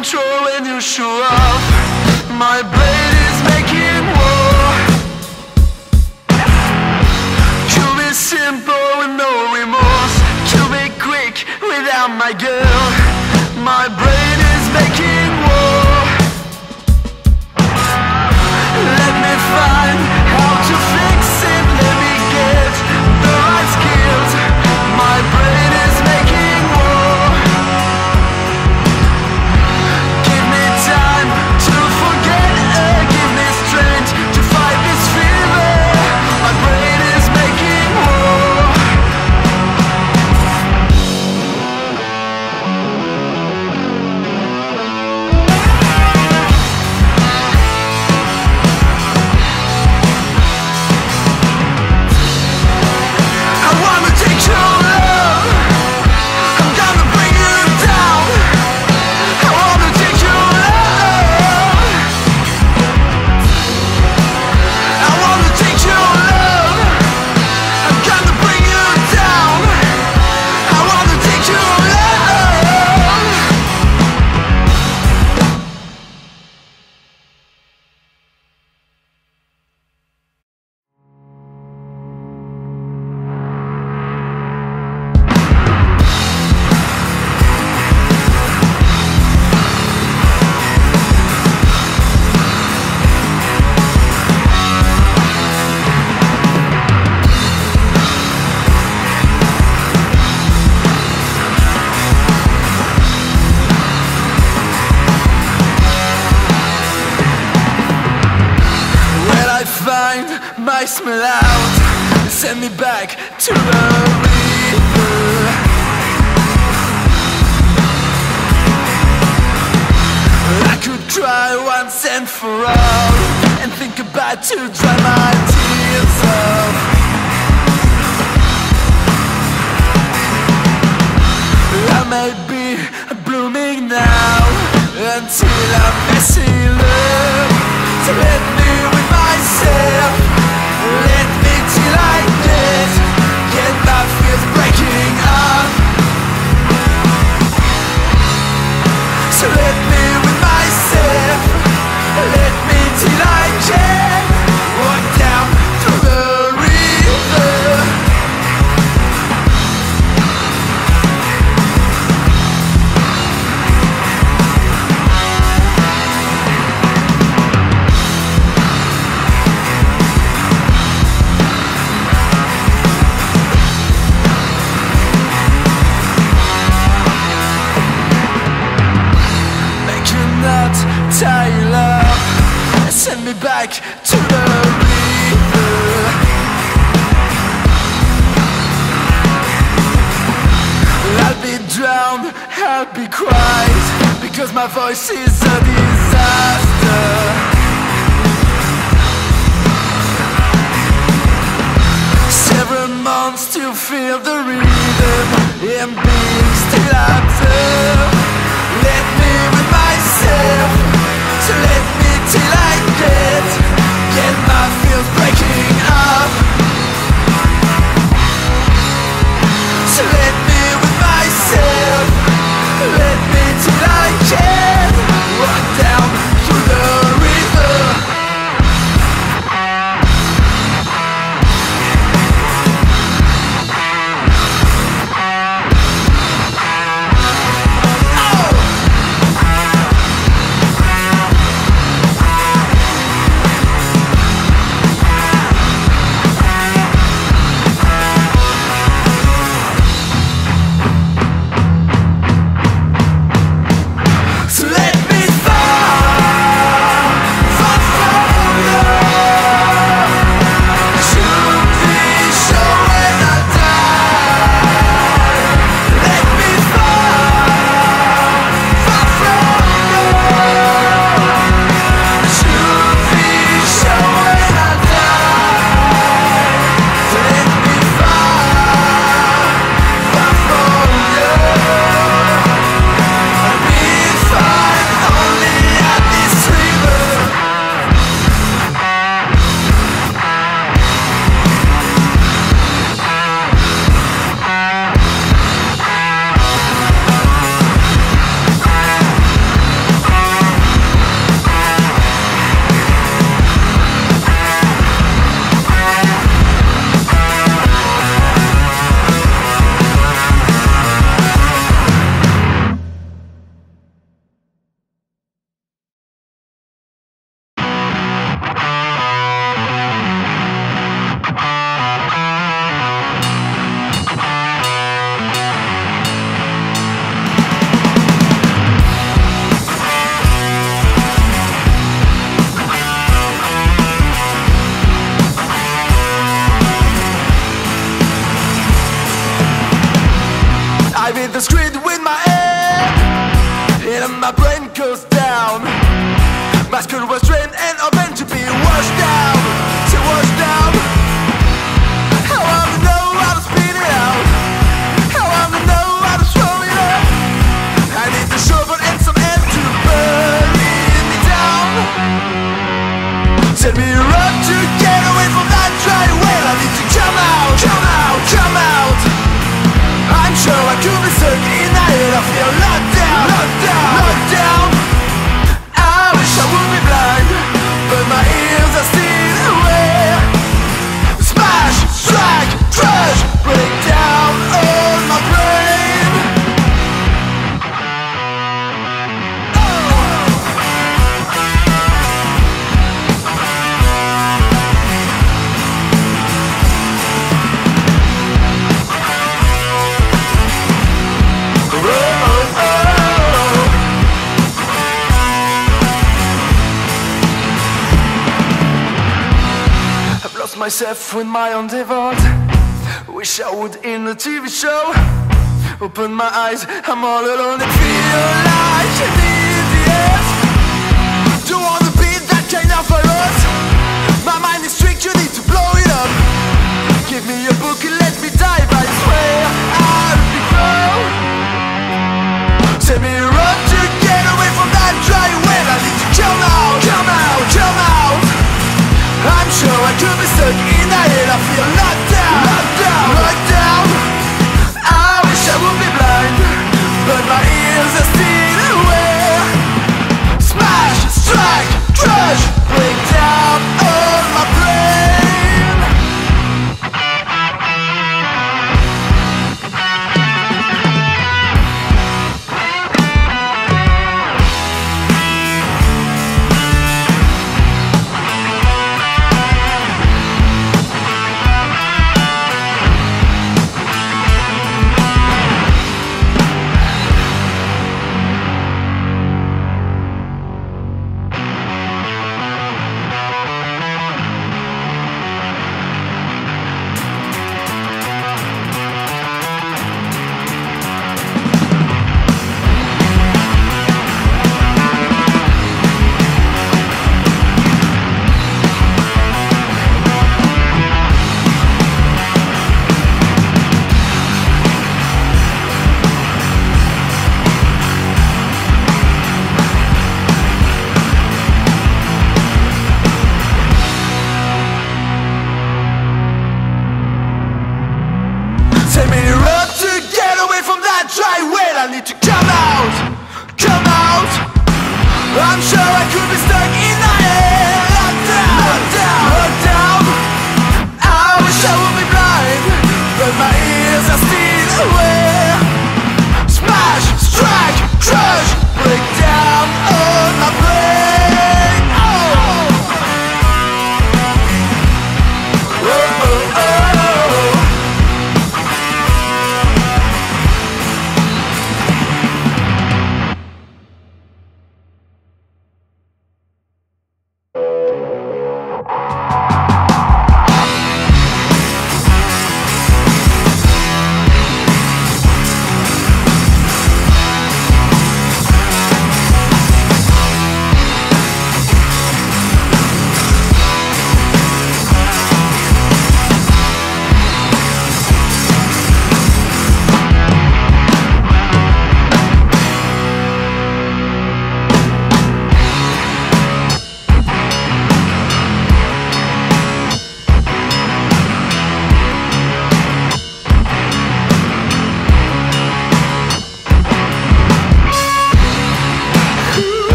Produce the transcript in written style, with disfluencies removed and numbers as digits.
control when you show up. My blade is making war. Kill me simple with no remorse. Kill me quick without my girl. My brain is making war. Let me find how to fix it. Let me get the right skills. My brain is making war. Give me time to forget. Give me strength to fight this fever. My brain is making war. I wanna take your love. I'm gonna bring you down. I wanna take your love. I wanna take your love. I'm gonna bring you down. I wanna take your love. When I find my smell out, send me back to the river. I could cry once and for all, and think about to dry my tears off. I may be blooming now until I'm messy love. So let me with myself. Let me till I get my fears breaking up. So let me with myself. Let me till I can walk down through the river. Make a knot, tie you up, and send me back to the river. I'll be drowned, I'll be quiet, because my voice is a disaster. Several months to feel the rhythm, and being still after. Let me with myself, so let me till I get my feels breaking up. So let me with myself, let me till I can walk down through the river. and my brain goes down. My skull was drained and open to be washed down. To wash down. I wanna know how to spit it out. I wanna know how to throw it up. I need the shovel and some air to bury me down. Tell me run to get away from that dry well. I need to come out, come out, come out. I'm sure I could be stuck in a hell. I feel locked down, locked down, locked down. I wish I would be blind, but my ears are still aware. Smash, strike, crush, break down all my brain. Myself with my own devout. Wish I would in a TV show. Open my eyes, I'm all alone and feel like an idiot. Don't wanna be that kind of virus. My mind is strict, you need to blow it up. Give me a book and let me dive, I swear I'll be grown. Tell me run to get away from that dry well. I need to come out, come out, come out. I'm sure I could be stuck in a hell. I feel locked down, locked down, locked down. I wish I would be blind, but my ears are still aware. Smash, strike, crush, break down all my brain. I need to come out, come out. I'm sure